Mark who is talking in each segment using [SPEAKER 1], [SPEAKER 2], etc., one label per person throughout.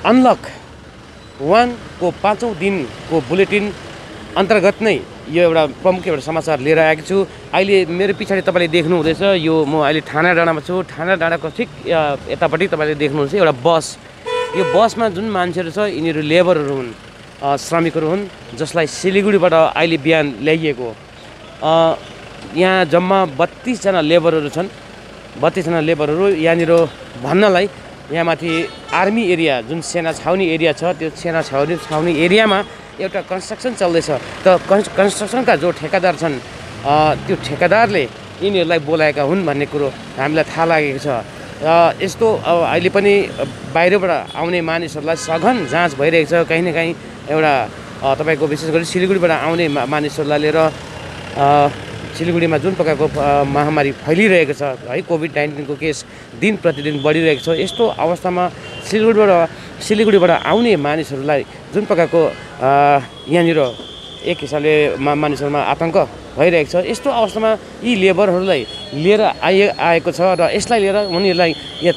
[SPEAKER 1] Unlock 1 को 5औं दिनको bulletin अन्तर्गत नै यो एउटा प्रमुख एउटा समाचार लिएर आएको छु। अहिले मेरो पछाडि तपाईले देख्नु हुँदैछ यो म अहिले ठाना डाँडामा छु। ठाना डाँडाको ठिक यतापट्टि तपाईले देख्नुहुन्छ एउटा बस। यो बसमा जुन मान्छेहरू छ यिनीहरू लेबरहरू हुन्, श्रमिकहरू हुन्, जसलाई सिलिगुडीबाट अहिले बिहान ल्याइएको। यहाँ जम्मा 32 जना लेबरहरू छन्। 32 जना लेबरहरू यहाँनिर भन्नलाई यहाँ माथि आर्मी एरिया जुन सेना छाउनी एरिया छ त्यो सेना छाउनी एरियामा एउटा कन्स्ट्रक्सन चल्दैछ। त कन्स्ट्रक्सनका जो ठेकेदार छन् त्यो ठेकेदारले यिनीहरूलाई बोलाएका हुन् भन्ने कुरो हामीलाई थाहा लागेको छ। यस्तो अहिले पनि बाहिरबाट आउने मानिसहरूलाई सघन जाँच भइरहेको छ। कहीँ न कहीँ एउटा तपाईको विशेष गरी सिलिगुडीबाट आउने मानिसहरूलाई लिएर सिलिगुडीमा जुन प्रकारको महामारी फैलिरहेको छ है, कोभिड-19 को केस दिन प्रतिदिन बढिरहेको छ। यस्तो अवस्थामा सिलिगुडीबाट आउने मानिसहरूलाई जुन प्रकारको यहाँनिर एक हिसाबले मानिसहरूमा आतंक भइरहेको छ, यस्तो अवस्थामा यी लेबरहरूलाई लिएर आएको छ र यसलाई लिएर उनीहरूलाई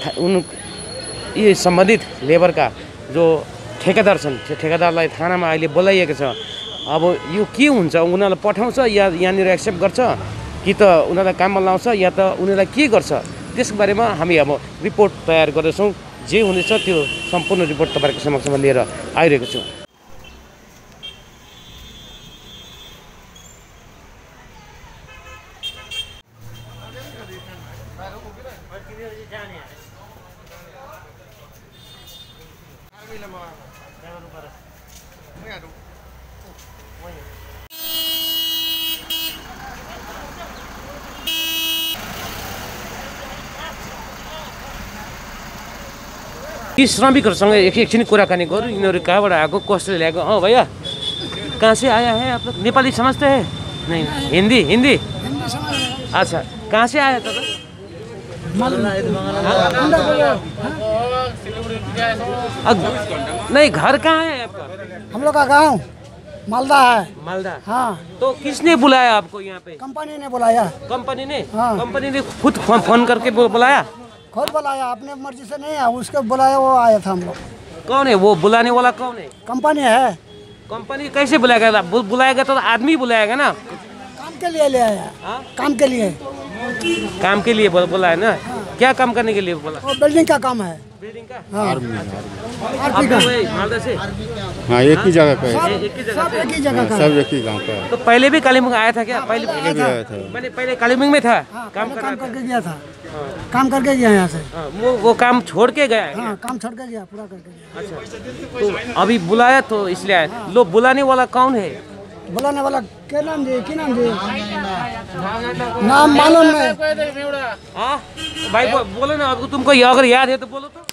[SPEAKER 1] यी सम्बन्धित लेबरका जो ठेकेदार छन् त्यो ठेकेदारलाई थानामा अहिले बोलाइएको छ। अब यो के हुन्छ, उनीहरूलाई पठाउँछ या यहाँनिर एक्सेप्ट गर्छ कि त उनीहरूलाई काममा लाउँछ या त उनीहरूलाई के गर्छ, त्यसको बारेमा हामी अब रिपोर्ट तयार गर्दैछौँ। जे हुनेछ त्यो सम्पूर्ण रिपोर्ट तपाईँहरूको समक्षमा लिएर आइरहेको छु। यी श्रमिकहरूसँग एकछिन कुराकानी गरौँ। इन्होंने कहाँबाट आएको, कसले ल्याएको? भैया कहाँ से आया है आप लोग? नेपाली समझते हैं? नहीं, हिंदी हिंदी अच्छा, कहाँ से आया था? नहीं, घर कहाँ है आपका?
[SPEAKER 2] हम लोग का गांव मालदा है।
[SPEAKER 1] मालदा?
[SPEAKER 2] हाँ।
[SPEAKER 1] तो किसने बुलाया आपको यहाँ पे?
[SPEAKER 2] कंपनी ने बुलाया।
[SPEAKER 1] कंपनी ने?
[SPEAKER 2] हाँ।
[SPEAKER 1] कंपनी ने खुद फोन करके बुलाया?
[SPEAKER 2] खुद बुलाया, अपने मर्जी से नहीं है, उसको बुलाया, वो आया था हम लोग।
[SPEAKER 1] कौन है वो बुलाने वाला? कौन है?
[SPEAKER 2] कंपनी है।
[SPEAKER 1] कंपनी कैसे बुलाएगा? बुलाएगा तो आदमी बुलाएगा ना।
[SPEAKER 2] काम के लिए ले आया। काम के लिए।
[SPEAKER 1] काम के लिए बोला है ना? क्या काम करने के लिए बोला?
[SPEAKER 2] वो बिल्डिंग का काम है।
[SPEAKER 1] बिल्डिंग का?
[SPEAKER 2] हाँ।
[SPEAKER 1] आर्मी का? मालदा से?
[SPEAKER 3] हाँ, एक ही जगह पे।
[SPEAKER 2] सब एक ही जगह का।
[SPEAKER 3] सब एक ही गाँव का।
[SPEAKER 1] तो पहले भी कालीमुंग आया था क्या? पहले
[SPEAKER 3] भी आया था।
[SPEAKER 1] मैंने पहले कालीमुंग में था।
[SPEAKER 2] काम करके गया था। काम करके गया यहाँ से।
[SPEAKER 1] वो काम छोड़ के गया है?
[SPEAKER 2] हाँ, काम छोड़ के गया, पूरा करके गया।
[SPEAKER 1] अच्छा, तो अभी बुलाया तो इसलिए आया। लो, बुलाने वाला कौन है?
[SPEAKER 2] बुलाने वाला क्या नाम दे? नाम मालूम नहीं।
[SPEAKER 1] हाँ भाई बोलो ना, आपको तुमको अगर याद है तो बोलो तो।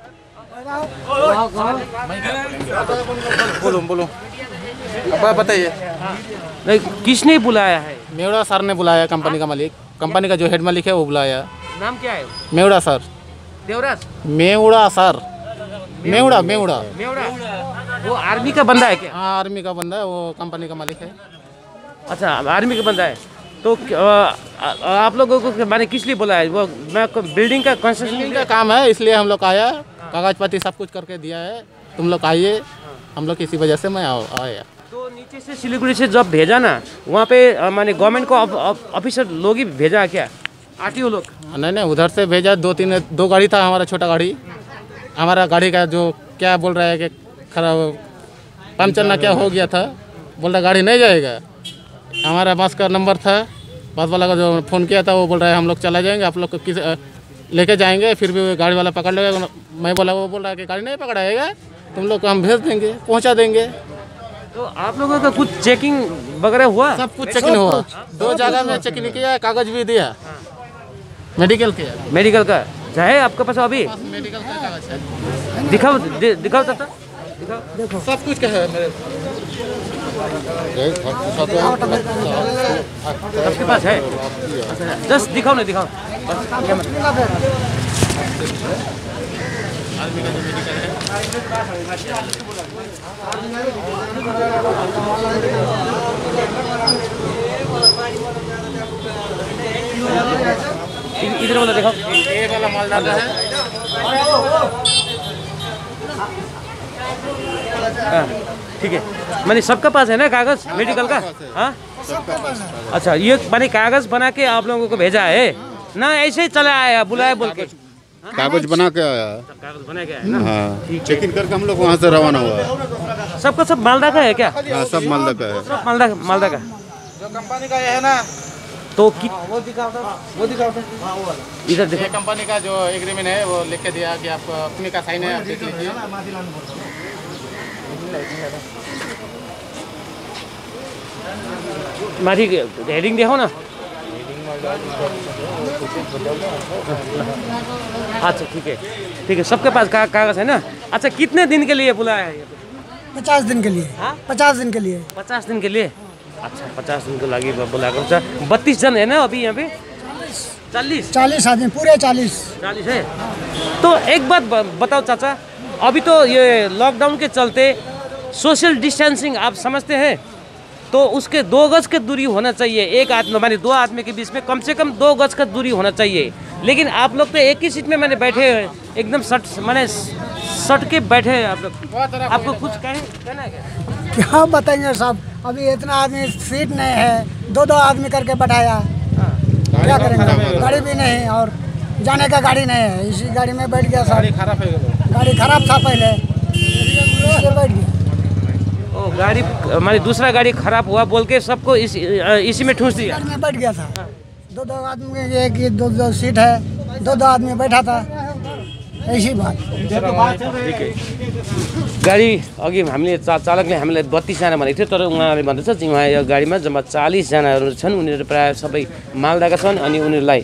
[SPEAKER 4] बोलो अब बताइए।
[SPEAKER 1] नहीं, किसने बुलाया है?
[SPEAKER 4] मेवड़ा सर ने बुलाया, कंपनी का मालिक, कंपनी का जो हेड मालिक है वो बुलाया।
[SPEAKER 1] नाम क्या है?
[SPEAKER 4] मेवड़ा सर।
[SPEAKER 1] देवराज?
[SPEAKER 4] मेवड़ा सर। मेवड़ा।
[SPEAKER 1] मेवड़ा वो आर्मी का बंदा है क्या?
[SPEAKER 4] हाँ, आर्मी का बंदा है, वो कंपनी का मालिक है।
[SPEAKER 1] अच्छा, आर्मी का बंदा है। तो आप लोगों को मैंने किस लिए बुलाया? वो मैं बिल्डिंग का कंस्ट्रक्शन
[SPEAKER 4] का काम है, इसलिए हम लोग आया। कागज पत्ती सब कुछ करके दिया है, तुम लोग आइए। हम लोग इसी वजह से मैं आया।
[SPEAKER 1] तो नीचे से सिलीगुड़ी से जब भेजा ना, वहाँ पे माने गवर्नमेंट को ऑफिसर लोग ही भेजा क्या? आरटीओ लोग?
[SPEAKER 4] नहीं, उधर से भेजा। दो गाड़ी था, हमारा छोटा गाड़ी। हमारा गाड़ी का जो क्या बोल रहा है कि खराब पंचर ना क्या हो गया था, बोल रहा गाड़ी नहीं जाएगा। हमारा बस का नंबर था, बस वाला का जो फ़ोन किया था वो बोल रहा है हम लोग चला जाएंगे, आप लोग को किस लेके जाएंगे। फिर भी गाड़ी वाला पकड़ लेगा। मैं बोला, वो बोल रहा है कि गाड़ी नहीं पकड़ाएगा, तुम लोग को हम भेज देंगे, पहुंचा देंगे।
[SPEAKER 1] तो आप लोगों का कुछ चेकिंग वगैरह हुआ?
[SPEAKER 4] सब कुछ चेकिंग हुआ। 2 जगह में चेकिंग किया, कागज भी दिया, मेडिकल किया।
[SPEAKER 1] मेडिकल का है आपके पास अभी?
[SPEAKER 4] मेडिकल का कागज है।
[SPEAKER 1] दिखाओ चाचा,
[SPEAKER 4] देखो सब कुछ का है मेरे
[SPEAKER 1] आपके पास है? जस्ट दिखाओ ना, दिखाओ। इधर वाला दिखाओ।
[SPEAKER 4] ये वाला मालदा है।
[SPEAKER 1] हाँ, ठीक है। माने सबका पास है ना कागज मेडिकल का? हाँ,
[SPEAKER 2] सबके पास है।
[SPEAKER 1] अच्छा, ये माने कागज बना के आप लोगों को भेजा है ना, ऐसे ही चला आया बुलाया बोल के?
[SPEAKER 3] कागज बना के आया।
[SPEAKER 1] कागज बना के आया ना?
[SPEAKER 3] हाँ, चेक इन करके हम लोग वहाँ से रवाना हुआ।
[SPEAKER 1] सबका सब मालदा का है क्या?
[SPEAKER 3] हाँ, सब मालदा का है।
[SPEAKER 1] सब मालदा का।
[SPEAKER 4] जो कंपनी का ये है ना,
[SPEAKER 1] तो
[SPEAKER 4] वो दिखाओ
[SPEAKER 1] इधर देखो।
[SPEAKER 4] ये कंपनी का जो एग्रीमेंट है वो लिख के दिया कि आप अपनी का साइन है, आप देख लीजिए।
[SPEAKER 1] माथि हेडिङ देखाउ न। अच्छा, ठीक है, सबके पास कागज है ना? अच्छा, कितने दिन के लिए बुलाया है?
[SPEAKER 2] 50 दिन के लिए।
[SPEAKER 1] हाँ?
[SPEAKER 2] 50 दिन के लिए।
[SPEAKER 1] 50 दिन के लिए? अच्छा, 50 दिन को लागि बुलाएको छ। 32 जन है ना अभी यहाँ पे? 40
[SPEAKER 2] आदमी, पूरे 40
[SPEAKER 1] है। तो एक बात बताओ चाचा, अभी तो ये लॉकडाउन के चलते सोशल डिस्टेंसिंग आप समझते हैं, तो उसके 2 गज की दूरी होना चाहिए। एक आदमी माने 2 आदमी के बीच में कम से कम 2 गज का दूरी होना चाहिए। लेकिन आप लोग तो एक ही सीट में मैंने बैठे एकदम सट के बैठे हैं आप लोग। आपको कुछ कहना है क्या?
[SPEAKER 2] क्या बताएंगे साहब, अभी इतना आदमी सीट नहीं है, 2 आदमी करके बैठाया। क्या करेंगे? गाड़ी भी नहीं और जाने का गाड़ी नहीं है, इसी गाड़ी में बैठ गया साहब। गाड़ी खराब था पहले, इसलिए बैठ गया।
[SPEAKER 1] ओ, गाड़ी माने दूसरा गाड़ी खराब हुआ बोल के सबको इसी में ठूस दिया।
[SPEAKER 2] गाड़ी में बैठ गया था। 2 आदमी की 2 सीट है, 2 आदमी बैठा था, ऐसी बात।
[SPEAKER 1] ठीक है। गाडी अघि हामीले चालकले हामीलाई 32 जना भनेको थियो, तर उहाँले भन्दैछ उहाँ यो गाडीमा जम्मा 40 जनाहरू छन्। उनीहरू प्रायः सबै मालदाका छन् अनि उनीहरूलाई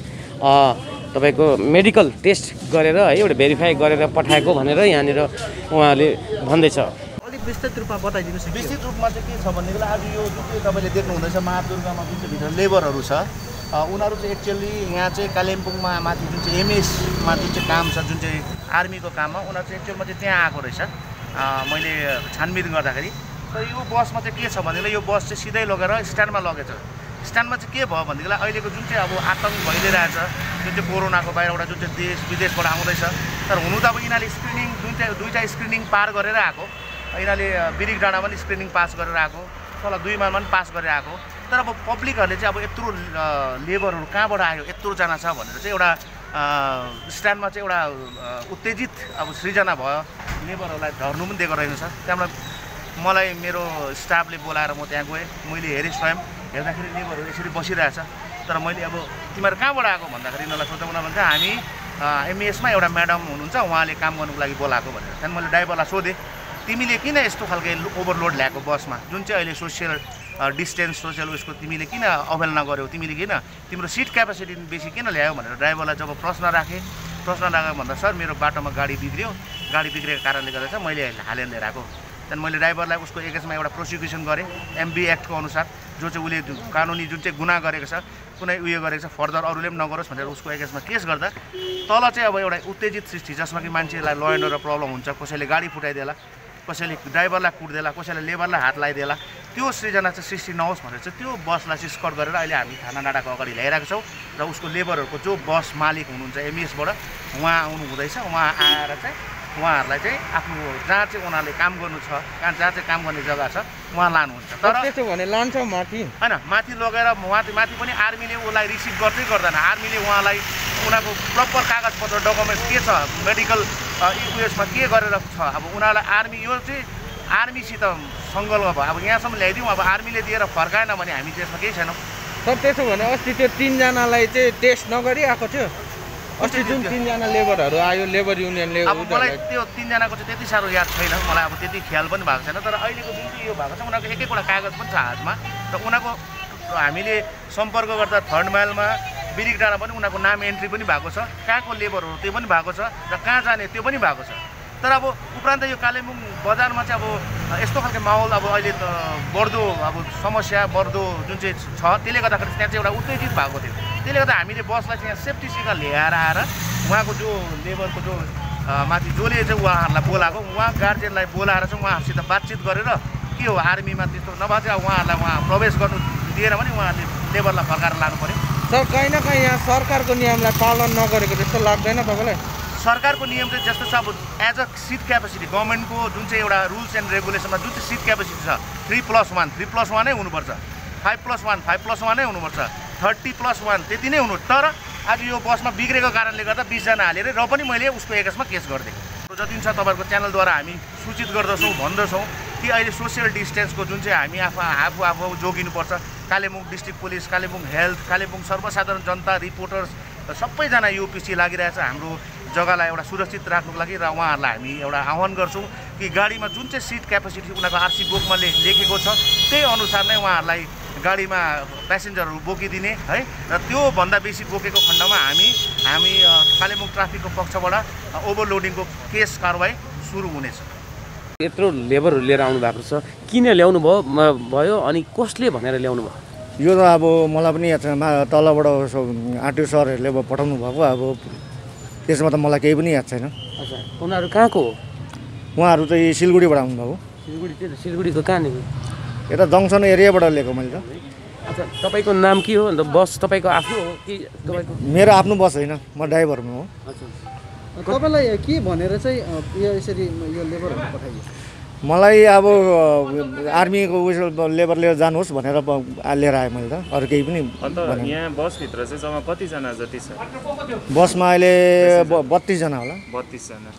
[SPEAKER 1] तपाईँको मेडिकल टेस्ट गरेर है एउटा भेरिफाई गरेर पठाएको भनेर यहाँनिर उहाँले भन्दैछ।
[SPEAKER 5] अलिक विस्तृत रूपमा बताइदिनुहोस्। विस्तृत रूपमा चाहिँ के छ भनेदेखिलाई आज यो जुन चाहिँ तपाईँले देख्नु हुँदैछ महादुर्गामा जुन चाहिँ भित्र लेबरहरू छ, उनीहरू चाहिँ एक्चुअली यहाँ चाहिँ कालिम्पोङमा माथि जुन चाहिँ एमएसमा जुन चाहिँ काम छ, जुन चाहिँ आर्मीको काममा उनीहरू चाहिँ एक्चुअलमा चाहिँ त्यहाँ आएको रहेछ। मैले छानबिन गर्दाखेरि तर यो बसमा चाहिँ के छ भनेदेखिलाई यो बस चाहिँ सिधै लगेर स्ट्यान्डमा लगेछ। स्ट्यान्डमा चाहिँ के भयो भनेदेखिलाई अहिलेको जुन चाहिँ अब आतङ्क भइदिइरहेछ, जुन चाहिँ कोरोनाको बाहिरबाट जुन चाहिँ देश विदेशबाट आउँदैछ, तर हुनु त अब यिनीहरूले स्क्रिनिङ दुईवटा स्क्रिनिङ पार गरेर आएको। यिनीहरूले बिरिक डाँडा पनि स्क्रिनिङ पास गरेर आएको, तल 2 माइलमा पनि पास गरेर आएको। तर अब पब्लिकहरूले चाहिँ अब यत्रो लेबरहरू कहाँबाट आयो, यत्रोजना छ भनेर चाहिँ एउटा स्ट्यान्डमा चाहिँ एउटा उत्तेजित अब सृजना भयो। लेबरहरूलाई धर्नु पनि दिएको रहेछ। त्यहाँबाट मलाई मेरो स्टाफले बोलाएर म त्यहाँ गएँ। मैले हेरेँ, स्वयं हेर्दाखेरि लेबरहरू यसरी बसिरहेछ। तर मैले अब तिमीहरू कहाँबाट आएको भन्दाखेरि यिनीहरूलाई सोध्दा उनीहरू भन्छ हामी एमएसमा एउटा म्याडम हुनुहुन्छ, उहाँले काम गर्नुको लागि बोलाएको भनेर। त्यहाँदेखि मैले ड्राइभरलाई सोधेँ, तिमीले किन यस्तो खालको ओभरलोड ल्याएको बसमा, जुन चाहिँ अहिले सोसियल डिस्टेन्स सोसियल उसको तिमीले किन अवहेलना गर्यौ, तिमीले किन तिम्रो सिट क्यापेसिटी बेसी किन ल्यायो भनेर ड्राइभरलाई जब प्रश्न राखेँ भन्दा सर मेरो बाटोमा गाडी बिग्रियो, गाडी बिग्रेको कारणले गर्दा चाहिँ मैले हालेर लिएर आएको। त्यहाँदेखि मैले ड्राइभरलाई उसको एगेन्स्टमा एउटा प्रोसिक्युसन गरेँ एमबी एक्टको अनुसार, जो चाहिँ उसले कानुनी जुन चाहिँ गुनाह गरेको छ, कुनै उयो गरेको छ, फर्दर अरूले पनि नगरोस् भनेर उसको एगेन्स्टमा केस गर्दा तल चाहिँ अब एउटा उत्तेजित सृष्टि, जसमा कि मान्छेलाई ल एन्ड अर्डर प्रब्लम हुन्छ, कसैले गाडी फुटाइदिएला, कसैले ड्राइभरलाई कुट्देला, कसैले लेबरलाई हात लगाइदिएला, त्यो सृजना चाहिँ सृष्टि नहोस् भनेर चाहिँ त्यो बसलाई चाहिँ स्कट गरेर अहिले हामी थाना डाँडाको अगाडि ल्याइरहेको छौँ। र उसको लेबरहरूको जो बस मालिक हुनुहुन्छ एमएसबाट उहाँ आउनु हुँदैछ। उहाँ आएर चाहिँ उहाँहरूलाई चाहिँ आफ्नो जहाँ चाहिँ उनीहरूले काम गर्नु छ, जहाँ चाहिँ काम गर्ने जग्गा छ उहाँ लानुहुन्छ। तर
[SPEAKER 4] त्यसो भने लान्छ माथि
[SPEAKER 5] होइन, माथि लगेर माथि पनि आर्मीले उसलाई रिसिभ गर्दै गर्दैन। आर्मीले उहाँलाई उनीहरूको प्रपर कागजपत्र डकुमेन्ट्स के छ, मेडिकल उयसमा के गरेर छ, अब उनीहरूलाई आर्मी यो चाहिँ आर्मीसित सङ्कल्प भयो। अब यहाँसम्म ल्याइदिउँ, अब आर्मीले दिएर फर्काएन भने हामी त्यसमा केही छैनौँ।
[SPEAKER 4] सर त्यसो भने अस्ति त्यो 3 जनालाई चाहिँ टेस्ट नगरी आएको थियो। अस्ति जुन 3 जना लेबरहरू आयो, लेबर युनियनले,
[SPEAKER 5] अब मलाई त्यो 3 जनाको चाहिँ त्यति साह्रो याद छैन, मलाई अब त्यति ख्याल पनि भएको छैन। तर अहिलेको जुन चाहिँ यो भएको छ उनीहरूको एक एकवटा कागज पनि छ हातमा, र उनीहरूको हामीले सम्पर्क गर्दा 3rd माइलमा बिरिक डाँडा पनि उनीहरूको नाम एन्ट्री पनि भएको छ, कहाँको लेबरहरू त्यो पनि भएको छ, र कहाँ जाने त्यो पनि भएको छ। तर अब उपरान्त यो कालिम्पोङ बजारमा चाहिँ अब यस्तो खालको माहौल अब अहिले बढ्दो अब समस्या बढ्दो जुन चाहिँ छ, त्यसले गर्दाखेरि त्यहाँ चाहिँ एउटा उत्तेजित भएको थियो। त्यसले गर्दा हामीले बसलाई चाहिँ यहाँ सेफ्टीसित लिएर आएर उहाँको जो लेबरको जो माथि जसले चाहिँ उहाँहरूलाई बोलाएको उहाँ गार्जियनलाई बोलाएर चाहिँ उहाँहरूसित बातचित गरेर के हो आर्मीमा त्यस्तो नभए चाहिँ उहाँहरूलाई उहाँ प्रवेश गर्नु दिएन भने उहाँहरूले लेबरलाई फर्काएर लानु पऱ्यो।
[SPEAKER 4] सर कहीँ न कहीँ यहाँ सरकारको नियमलाई पालन नगरेको जस्तो लाग्दैन तपाईँलाई?
[SPEAKER 5] सरकारको नियम चाहिँ जस्तो छ अब एज अ सिट क्यापेसिटी गभर्मेन्टको जुन चाहिँ एउटा रुल्स एन्ड रेगुलेसनमा जुन चाहिँ सिट क्यापेसिटी छ 3+1 3+1 नै हुनुपर्छ, 5+1 5+1 नै हुनुपर्छ, 30+1 त्यति नै हुनु। तर आज यो बसमा बिग्रेको कारणले गर्दा 20 जना हालेर र पनि मैले उसको एगेन्स्टमा केस गरिदिएँ। जति छ तपाईँहरूको च्यानलद्वारा हामी सूचित गर्दछौँ भन्दछौँ कि अहिले सोसियल डिस्टेन्सको जुन चाहिँ हामी आफू जोगिनुपर्छ। Kalimpong district police, Kalimpong health, Kalimpong सर्वसाधारण जनता, रिपोर्टर्स सबैजना यो पछि लागिरहेछ हाम्रो जग्गालाई एउटा सुरक्षित राख्नुको लागि। र उहाँहरूलाई हामी एउटा आह्वान गर्छौँ कि गाडीमा जुन चाहिँ सिट क्यापेसिटी उनीहरूको आरसी बुकमा लेखेको छ त्यही अनुसार नै उहाँहरूलाई गाडीमा प्यासेन्जरहरू बोकिदिने है। र त्योभन्दा बेसी बोकेको खण्डमा हामी कालेबुङ ट्राफिकको पक्षबाट ओभरलोडिङको केस कारवाही सुरु हुनेछ।
[SPEAKER 1] यत्रो लेबरहरू लिएर आउनु भएको छ, किन ल्याउनु भयो अनि कसले भनेर ल्याउनु भयो?
[SPEAKER 6] यो त अब मलाई पनि याद छैन, तलबाट आरटिओ सरहरूले पठाउनु भएको। अब त्यसमा त मलाई केही पनि याद छैन।
[SPEAKER 1] अच्छा, उनीहरू कहाँको हो?
[SPEAKER 6] उहाँहरू चाहिँ सिलगढीबाट आउनुभएको।
[SPEAKER 1] सिलगढीको कहाँनिर?
[SPEAKER 6] यता जङ्सन एरियाबाट लिएको मैले त।
[SPEAKER 1] अच्छा, तपाईँको नाम के हो? अन्त बस तपाईँको आफ्नो हो कि तपाईँको?
[SPEAKER 6] मेरो आफ्नो बस होइन, म ड्राइभर हो।
[SPEAKER 1] अच्छा,
[SPEAKER 7] तपाईँलाई के भनेर चाहिँ यो यसरी यो लेबरहरू पठाइयो?
[SPEAKER 6] मलाई अब आर्मीको उयो लेबर लिएर जानुहोस् भनेर लिएर आएँ मैले त, अरू केही पनि।
[SPEAKER 8] अन्त यहाँ बसभित्र चाहिँ जम्मा कतिजना जति छ?
[SPEAKER 6] बसमा अहिले 32 जना होला।
[SPEAKER 8] 32 जना।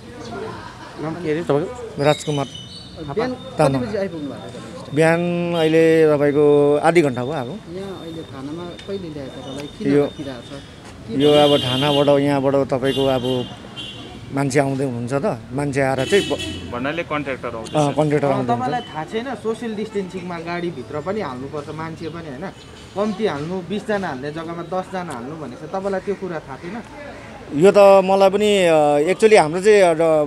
[SPEAKER 1] नाम के अरे तपाईँको?
[SPEAKER 6] राजकुमार।
[SPEAKER 7] बिहान कति बजी आइपुग्नु भएको?
[SPEAKER 6] बिहान अहिले तपाईँको आधी घन्टा भयो। अब
[SPEAKER 7] यहाँ अहिले थानामा कहिले ल्याए तपाईँलाई? किन राखिरहेको छ?
[SPEAKER 6] यो अब थानाबाट यहाँबाट तपाईँको अब मान्छे आउँदै हुनुहुन्छ त, मान्छे आएर चाहिँ
[SPEAKER 8] भन्नाले कन्ट्र्याक्टर आउँछ।
[SPEAKER 6] कन्ट्र्याक्टर आउँदै हुन्छ।
[SPEAKER 7] तपाईँलाई थाहा छैन सोसियल डिस्टेन्सिङमा गाडीभित्र पनि हाल्नुपर्छ मान्छे पनि होइन? कम्ती हाल्नु, 20 जना हाल्ने जग्गामा 10 जना हाल्नु भनेको छ। तपाईँलाई त्यो कुरा थाहा थिएन?
[SPEAKER 6] यो त मलाई पनि एक्चुअली हाम्रो चाहिँ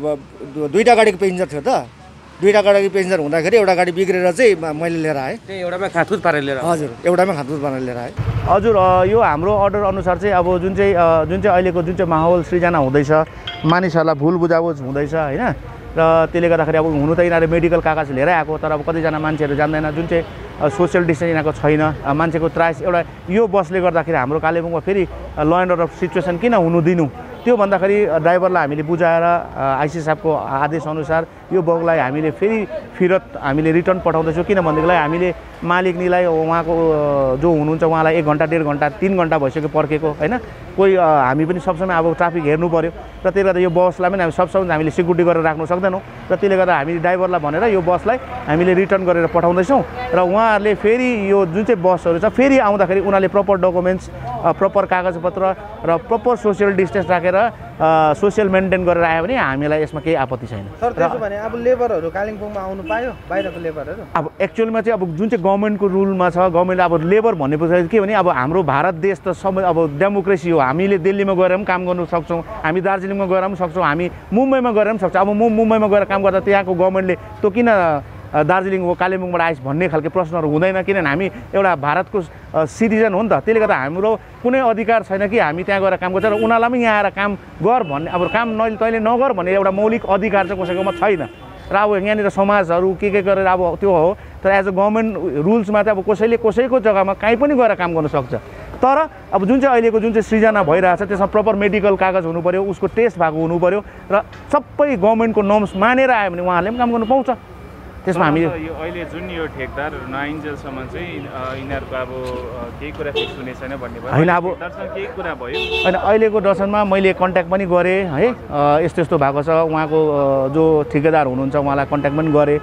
[SPEAKER 6] दुईवटा गाडीको पेसेन्जर थियो त। दुईवटा गाडीको पेसेन्जर हुँदाखेरि एउटा गाडी बिग्रेर चाहिँ मैले लिएर आएँ।
[SPEAKER 1] त्यही एउटामा खातुत पारेर लिएर?
[SPEAKER 6] हजुर, एउटामै खातुत पारेर लिएर आएँ।
[SPEAKER 5] हजुर, यो हाम्रो अर्डर अनुसार चाहिँ अब जुन चाहिँ अहिलेको जुन चाहिँ माहौल सृजना हुँदैछ, मानिसहरूलाई भुल बुझाबुझ हुँदैछ होइन। र त्यसले गर्दाखेरि अब हुनु त यिनीहरू मेडिकल कागज लिएर आएको, तर अब कतिजना मान्छेहरू जान्दैन, जुन चाहिँ सोसियल डिस्टेन्स यिनीहरूको छैन। मान्छेको त्रास एउटा यो बसले गर्दाखेरि हाम्रो कालेबुङमा फेरि ल एन्ड अर्डर सिचुएसन किन हुनु दिनु, त्यो भन्दाखेरि ड्राइभरलाई हामीले बुझाएर आइसी साहबको आदेशअनुसार यो बगलाई हामीले फेरि फिरत हामीले रिटर्न पठाउँदैछौँ। किनभनेदेखिलाई हामीले मालिकनीलाई उहाँको जो हुनुहुन्छ उहाँलाई 1 घन्टा 1.5 घन्टा 3 घन्टा भइसक्यो पर्खेको होइन। कोही हामी पनि सब समय अब ट्राफिक हेर्नु पऱ्यो र त्यसले गर्दा यो बसलाई पनि हामी सब समय हामीले सिक्युरिटी गरेर राख्नु सक्दैनौँ। र त्यसले गर्दा हामी ड्राइभरलाई भनेर यो बसलाई हामीले रिटर्न गरेर पठाउँदैछौँ। र उहाँहरूले फेरि यो जुन चाहिँ बसहरू छ फेरि आउँदाखेरि उनीहरूले प्रपर डकुमेन्ट्स, प्रपर कागजपत्र र प्रपर सोसियल डिस्टेन्स राखेर सोसियल मेन्टेन गरेर आयो भने हामीलाई यसमा केही आपत्ति छैन।
[SPEAKER 7] सर, त्यसो भने अब लेबरहरू कालिम्पोङमा आउनु पायो, बाहिरको लेबरहरू?
[SPEAKER 5] अब एक्चुअलमा चाहिँ अब जुन चाहिँ गभर्मेन्टको रुलमा छ, गभर्मेन्टले अब लेबर भनेपछि के भने अब हाम्रो भारत देश त सबै अब डेमोक्रेसी हो। हामीले दिल्लीमा गएर पनि काम गर्नु सक्छौँ, हामी दार्जिलिङमा गएर पनि सक्छौँ, हामी मुम्बईमा गएर पनि सक्छौँ। अब म मुम्बईमा गएर काम गर्दा त्यहाँको गभर्मेन्टले त किन दार्जिलिङको कालेबुङबाट आइस भन्ने खालको प्रश्नहरू हुँदैन, किनभने हामी एउटा भारतको सिटिजन हो नि त। त्यसले गर्दा हाम्रो कुनै अधिकार छैन कि हामी त्यहाँ गएर काम गर्छ र उनीहरूलाई पनि यहाँ आएर काम गर भन्ने, अब काम तैँले नगर भन्ने एउटा मौलिक अधिकार चाहिँ कसैकोमा छैन। र अब यहाँनिर समाजहरू के गरेर अब त्यो हो, तर एज अ गभर्मेन्ट रुल्समा चाहिँ अब कसैले कसैको जग्गामा कहीँ पनि गएर काम गर्न सक्छ। तर अब जुन चाहिँ अहिलेको जुन चाहिँ सृजना भइरहेछ त्यसमा प्रपर मेडिकल कागज हुनु पऱ्यो, उसको टेस्ट भएको हुनु पऱ्यो र सबै गभर्मेन्टको नर्म्स मानेर आयो भने उहाँहरूले पनि काम गर्नु पाउँछ। त्यसमा हामी
[SPEAKER 8] यो अहिले जुन यो ठेकदार नआइन्जेलसम्म चाहिँ यिनीहरूको अब केही कुरा फिक्स हुने छैन भन्ने भयो
[SPEAKER 5] होइन। अब
[SPEAKER 8] दर्शन केही कुरा भयो
[SPEAKER 5] होइन, अहिलेको दर्शनमा मैले कन्ट्याक्ट पनि गरेँ है, यस्तो यस्तो भएको छ। उहाँको जो ठेकेदार हुनुहुन्छ उहाँलाई कन्ट्याक्ट पनि गरेँ।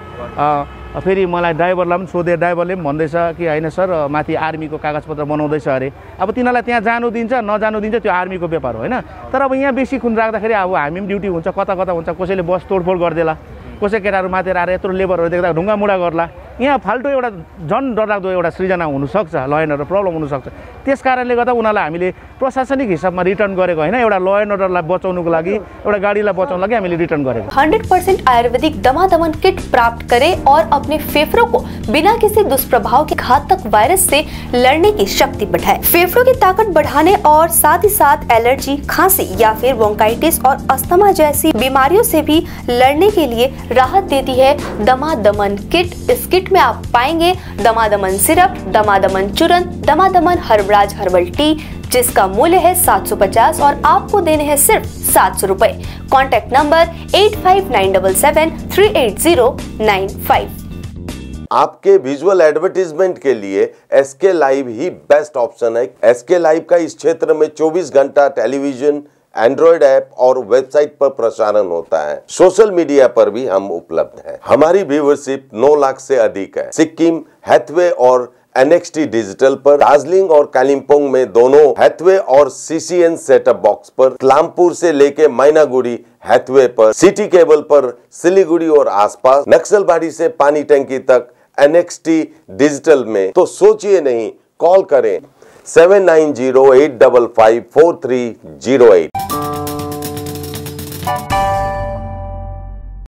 [SPEAKER 5] फेरि मलाई ड्राइभरलाई पनि सोधेँ, ड्राइभरले पनि भन्दैछ कि होइन सर माथि आर्मीको कागजपत्र बनाउँदैछ अरे। अब तिनीहरूलाई त्यहाँ जानु दिन्छ नजानु दिन्छ त्यो आर्मीको व्यापार हो होइन। तर अब यहाँ बेसी खुन राख्दाखेरि अब हामी पनि ड्युटी हुन्छ, कता कता हुन्छ, कसैले बस तोडफोड गरिदिएला, कसै केटाहरू माथि आएर यत्रो लेबरहरू देख्दा ढुङ्गामुढा गर्ला। यहाँ फाल्टो एउटा झन् डरलाग्दो एउटा सृजना हुनसक्छ, ल एन्ड अर्डर प्रब्लम हुनसक्छ। त्यस कारणले गर्दा उनीहरूलाई हामीले प्रशासनिक हिसाबमा रिटर्न गरेको होइन, एउटा ल एन्ड अर्डरलाई बचाउनुको लागि, एउटा गाडीलाई बचाउनको लागि हामीले रिटर्न गरेको।
[SPEAKER 9] 100% आयुर्वेदिक दमादमन किट प्राप्त करें और अपने फेफड़ों को बिना किसी दुष्प्रभाव के घातक वायरस से लड़ने की शक्ति बढ़ाए। फेफड़ों की ताकत बढ़ाने और साथ ही साथ एलर्जी, खांसी या फिर ब्रोंकाइटिस और अस्थमा जैसी बीमारियों से भी लड़ने के लिए राहत देती है दमादमन किट। इस किट में आप पाएंगे दमादमन सिरप, दमादमन चूर्ण, दमादमन हर्बराज हर्बल टी, जिसका मूल्य है 750 और आपको देने हैं सिर्फ 700 रुपए। Contact number 8597738095।
[SPEAKER 10] आपके विजुअल एडवर्टीजमेंट के लिए एसके लाइव ही बेस्ट ऑप्शन है। एसके लाइव का इस क्षेत्र में 24 घंटा टेलीविजन, एंड्रॉइड ऐप और वेबसाइट पर प्रसारण होता है। सोशल मीडिया पर भी हम उपलब्ध हैं। हमारी व्यूवरशिप 9 लाख से अधिक है। सिक्किम, हैथवे और NXT डिजिटल पर, दार्जिलिंग और कालिम्पोंग में दोनों हैथवे और CCN सेटअप बॉक्स पर, क्लामपुर से लेके मैनागुड़ी हैथवे पर, सिटी केबल पर, सिलीगुड़ी और आसपास, नक्सलबाड़ी से पानी टंकी तक NXT डिजिटल में। तो सोचिए नहीं, कॉल करें 7908554308।